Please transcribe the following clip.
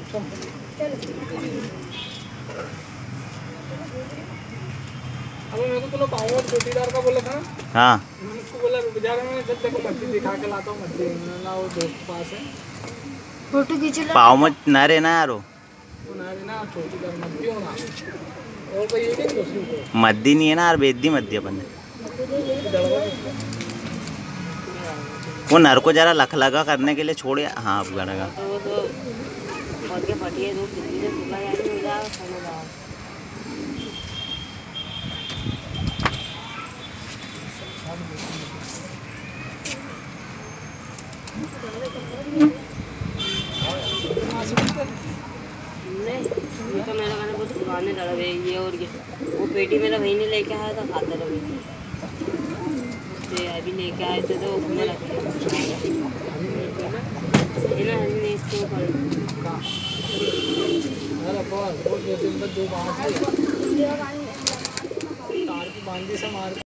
अबे मेरे को तूने पावर चौकीदार का बोला था ना। हाँ मैंने उसको बोला रुक जा रहा मैं जब तक मच्छी दिखा के लाता हूँ। मच्छी ना वो दोस्त पास है फोटो खींच लो। पाव मत ना रे ना यारो वो ना रे ना चौकीदार मच्छी होना और कोई ये नहीं दूसरी को मद्दी नहीं है ना यार बेदी मद्दी अपन ने वो नर को जरा लख लगा करने के लिए छोड़। हाँ अब गड़ेगा तो मेरा गाना बहुत पुराने लड़ा है ये और ये वो पेटी मेरा भाई ने लेके आया था खाता रहा अभी लेके आए थे तो उसमें रख दिया इसके ऊपर दो बांध तार की बांधी से मार